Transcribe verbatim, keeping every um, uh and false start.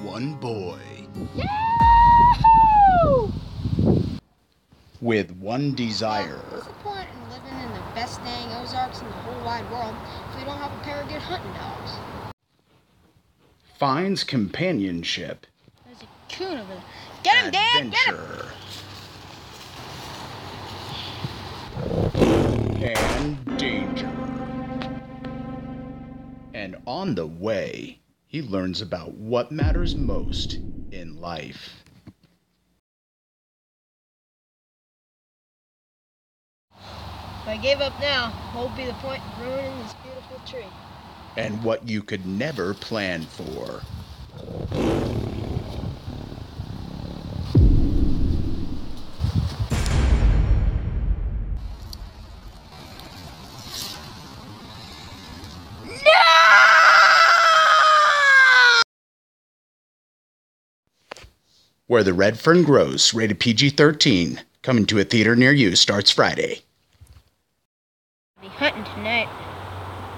one boy. Yahoo! With one desire. Well, what's the point in living in the best dang Ozarks in the whole wide world if we don't have a pair of good hunting dogs? Finds companionship. There's a coon over there. Get him, Dad! Get him! And danger. And on the way, he learns about what matters most in life. If I gave up now, what would be the point in ruining this beautiful tree? And what you could never plan for. Where the Red Fern Grows, rated P G thirteen, coming to a theater near you, starts Friday. Be hunting tonight.